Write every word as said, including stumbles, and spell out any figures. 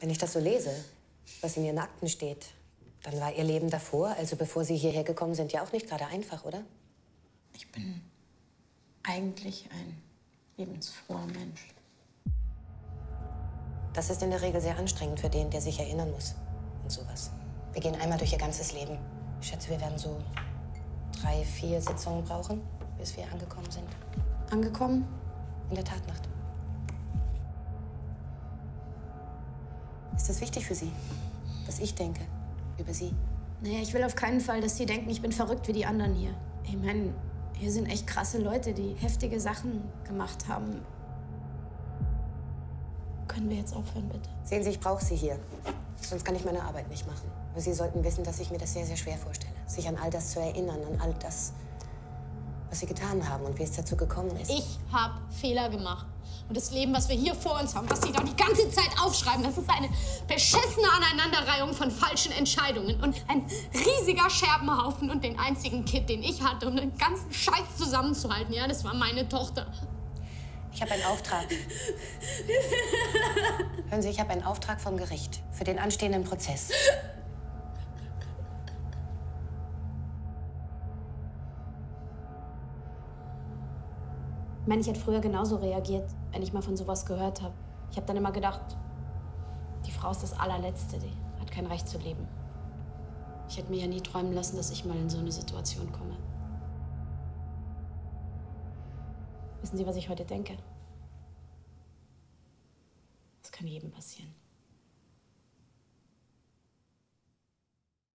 Wenn ich das so lese, was in Ihren Akten steht, dann war Ihr Leben davor, also bevor Sie hierher gekommen sind, ja auch nicht gerade einfach, oder? Ich bin eigentlich ein lebensfroher Mensch. Das ist in der Regel sehr anstrengend für den, der sich erinnern muss und sowas. Wir gehen einmal durch Ihr ganzes Leben. Ich schätze, wir werden so drei, vier Sitzungen brauchen, bis wir angekommen sind. Angekommen? In der Tatnacht. Ist das wichtig für Sie, was ich denke über Sie? Naja, ich will auf keinen Fall, dass Sie denken, ich bin verrückt wie die anderen hier. Ich meine, hier sind echt krasse Leute, die heftige Sachen gemacht haben. Können wir jetzt aufhören, bitte? Sehen Sie, ich brauche Sie hier. Sonst kann ich meine Arbeit nicht machen. Aber Sie sollten wissen, dass ich mir das sehr, sehr schwer vorstelle. Sich an all das zu erinnern, an all das, was Sie getan haben und wie es dazu gekommen ist. Ich habe Fehler gemacht. Und das Leben, was wir hier vor uns haben, was Sie da die ganze Zeit aufschreiben, das ist eine beschissene Aneinanderreihung von falschen Entscheidungen und ein riesiger Scherbenhaufen. Und den einzigen Kid, den ich hatte, um den ganzen Scheiß zusammenzuhalten, ja, das war meine Tochter. Ich habe einen Auftrag. Hören Sie, ich habe einen Auftrag vom Gericht für den anstehenden Prozess. Ich meine, ich hätte früher genauso reagiert, wenn ich mal von sowas gehört habe. Ich habe dann immer gedacht, die Frau ist das allerletzte, die hat kein Recht zu leben. Ich hätte mir ja nie träumen lassen, dass ich mal in so eine Situation komme. Wissen Sie, was ich heute denke? Das kann jedem passieren.